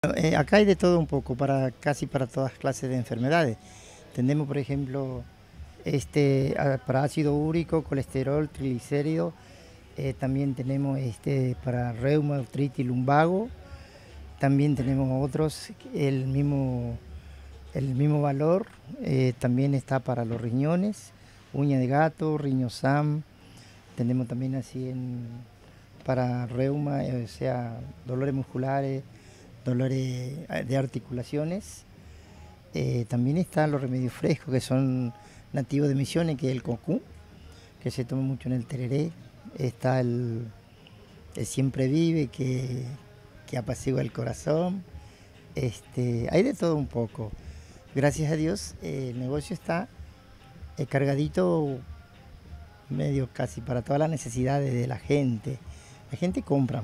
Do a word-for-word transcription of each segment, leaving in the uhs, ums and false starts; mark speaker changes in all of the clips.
Speaker 1: Eh, acá hay de todo un poco, para casi para todas clases de enfermedades. Tenemos, por ejemplo, este, ah, para ácido úrico, colesterol, triglicéridos. Eh, también tenemos este, para reuma, artritis, lumbago. También tenemos otros, el mismo, el mismo valor. Eh, también está para los riñones, uña de gato, riñosam. Tenemos también así en, para reuma, eh, o sea, dolores musculares, dolores de articulaciones. Eh, también están los remedios frescos que son nativos de Misiones, que es el cocú, que se toma mucho en el tereré. Está el, el siempre vive, que, que apacigua el corazón. Este, hay de todo un poco. Gracias a Dios eh, el negocio está eh, cargadito medio casi para todas las necesidades de la gente. La gente compra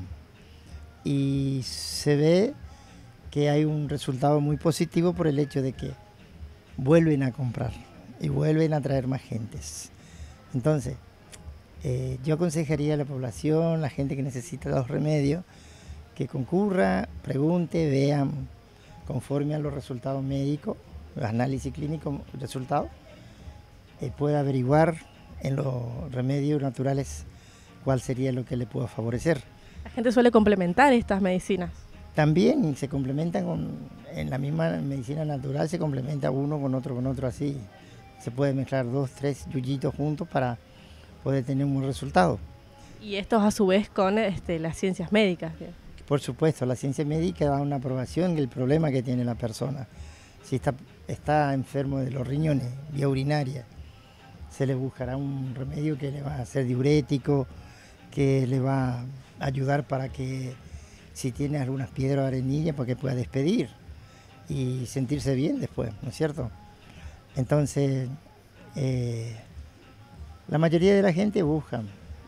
Speaker 1: y se ve que hay un resultado muy positivo por el hecho de que vuelven a comprar y vuelven a traer más gentes. Entonces, eh, yo aconsejaría a la población, la gente que necesita los remedios, que concurra, pregunte, vean conforme a los resultados médicos, los análisis clínicos, resultados, eh, pueda averiguar en los remedios naturales cuál sería lo que le pueda favorecer.
Speaker 2: La gente suele complementar estas medicinas.
Speaker 1: También se complementan con, en la misma medicina natural se complementa uno con otro, con otro así. Se puede mezclar dos, tres yuyitos juntos para poder tener un buen resultado.
Speaker 2: Y estos a su vez con este, las ciencias médicas.
Speaker 1: Por supuesto, la ciencia médica da una aprobación del problema que tiene la persona. Si está, está enfermo de los riñones, vía urinaria, se le buscará un remedio que le va a hacer diurético, que le va a ayudar para que si tiene algunas piedras o arenillas, para que pueda despedir y sentirse bien después, ¿no es cierto? Entonces, eh, la mayoría de la gente busca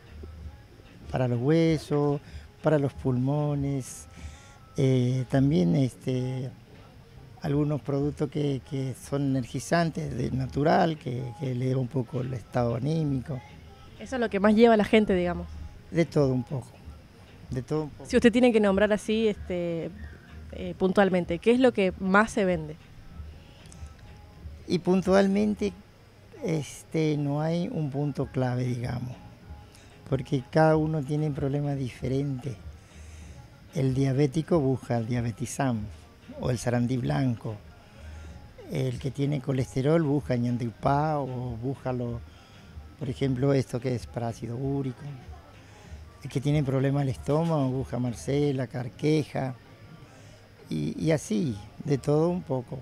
Speaker 1: para los huesos, para los pulmones, eh, también este, algunos productos que, que son energizantes, de natural, que, que eleva un poco el estado anímico.
Speaker 2: Eso es lo que más lleva a la gente, digamos.
Speaker 1: De todo un poco. De todo un poco.
Speaker 2: Si usted tiene que nombrar así este, eh, puntualmente, ¿qué es lo que más se vende?
Speaker 1: Y puntualmente este, no hay un punto clave, digamos, porque cada uno tiene problemas diferentes. El diabético busca el diabetizam o el sarandí blanco. El que tiene colesterol busca ñandipá o busca, lo, por ejemplo, esto que es para ácido úrico. El que tiene problemas al estómago busca Marcela, Carqueja y, y así, de todo un poco.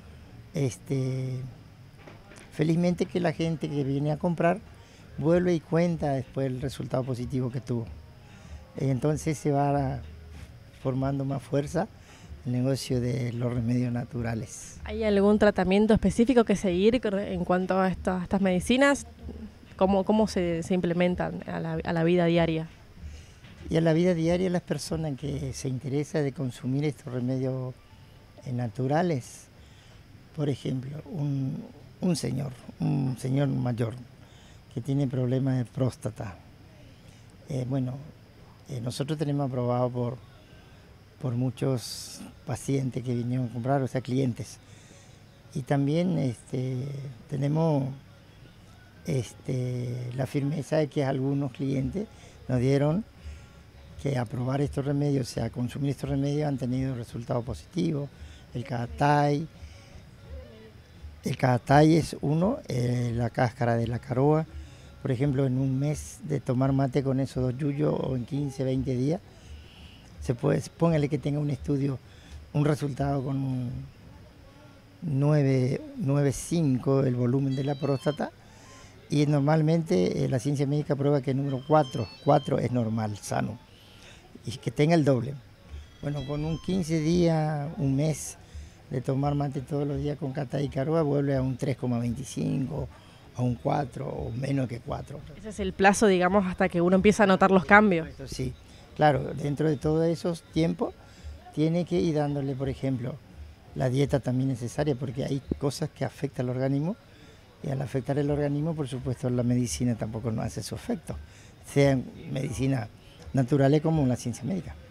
Speaker 1: Este, felizmente que la gente que viene a comprar vuelve y cuenta después el resultado positivo que tuvo. Entonces se va formando más fuerza el negocio de los remedios naturales.
Speaker 2: ¿Hay algún tratamiento específico que seguir en cuanto a estas, a estas medicinas? ¿Cómo, cómo se, se implementan a la, a la vida diaria?
Speaker 1: Y a la vida diaria las personas que se interesan de consumir estos remedios naturales, por ejemplo, un, un señor, un señor mayor que tiene problemas de próstata. Eh, bueno, eh, nosotros tenemos aprobado por, por muchos pacientes que vinieron a comprar, o sea, clientes. Y también este, tenemos este, la firmeza de que algunos clientes nos dieron que a probar estos remedios, o sea, a consumir estos remedios han tenido resultados positivos. El caatay, el caatay es uno, eh, la cáscara de la caroa. Por ejemplo, en un mes de tomar mate con esos dos yuyos o en quince, veinte días, se puede, póngale que tenga un estudio, un resultado con un nueve punto cinco el volumen de la próstata y normalmente eh, la ciencia médica prueba que el número cuatro, cuatro es normal, sano y que tenga el doble. Bueno, con un quince días, un mes de tomar mate todos los días con caatay y caroa vuelve a un tres coma veinticinco, a un cuatro o menos que cuatro.
Speaker 2: Ese es el plazo, digamos, hasta que uno empieza a notar los cambios.
Speaker 1: Sí, claro, dentro de todos esos tiempos tiene que ir dándole, por ejemplo, la dieta también necesaria, porque hay cosas que afectan al organismo y al afectar el organismo, por supuesto, la medicina tampoco no hace su efecto, sea medicina naturales como una ciencia médica.